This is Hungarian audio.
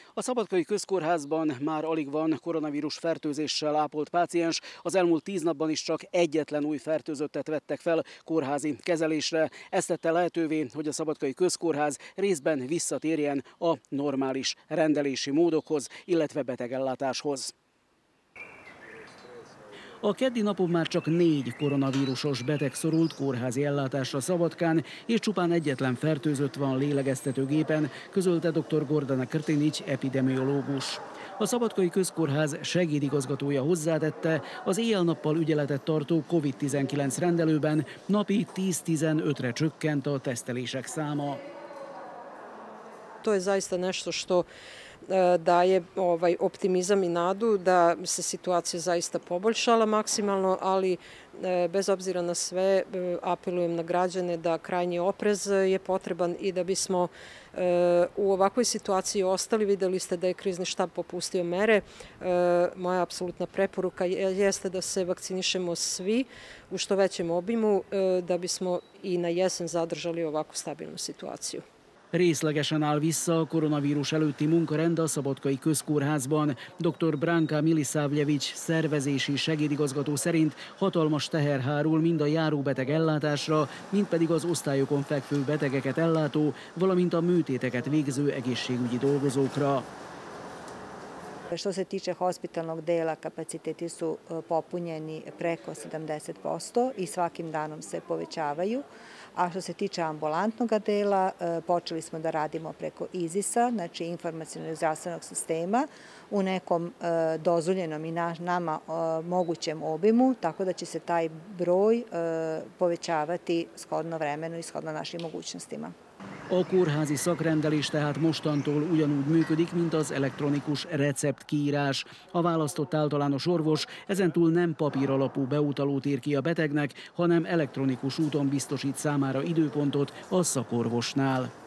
A Szabadkai Közkórházban már alig van koronavírus fertőzéssel ápolt páciens. Az elmúlt 10 napban is csak egyetlen új fertőzöttet vettek fel kórházi kezelésre. Ez tette lehetővé, hogy a Szabadkai Közkórház részben visszatérjen a normális rendelési módokhoz, illetve betegellátáshoz. A keddi napon már csak 4 koronavírusos beteg szorult kórházi ellátásra Szabadkán, és csupán egyetlen fertőzött van lélegeztetőgépen, közölte dr. Gordana Krtinić, epidemiológus. A Szabadkai Közkórház segédigazgatója hozzátette, az éjjel-nappal ügyeletet tartó COVID-19 rendelőben napi 10-15-re csökkent a tesztelések száma. To je zaista nešto što daje optimizam i nadu da se situacija zaista poboljšala maksimalno, ali bez obzira na sve apelujem na građane da krajnji oprez je potreban i da bismo u ovakvoj situaciji ostali. Videli ste da je krizni štab popustio mere. Moja apsolutna preporuka jeste da se vakcinišemo svi u što većem obimu da bismo i na jesen zadržali ovakvu stabilnu situaciju. Részlegesen áll vissza a koronavírus előtti munkarend a Szabadkai Közkórházban. Dr. Branka Milisavljević szervezési segédigazgató szerint hatalmas teher hárul mind a járóbeteg ellátásra, mind pedig az osztályokon fekvő betegeket ellátó, valamint a műtéteket végző egészségügyi dolgozókra. Što se tiče hospitalnog dela, kapaciteti su popunjeni preko 70% i svakim danom se povećavaju. A što se tiče ambulantnog dela, počeli smo da radimo preko IZIS-a, znači informacionog zdravstvenog sistema, u nekom dozvoljenom i nama mogućem obimu, tako da će se taj broj povećavati shodno vremenu i shodno našim mogućnostima. A kórházi szakrendelés tehát mostantól ugyanúgy működik, mint az elektronikus receptkiírás. A választott általános orvos ezentúl nem papíralapú beutalót ír ki a betegnek, hanem elektronikus úton biztosít számára időpontot a szakorvosnál.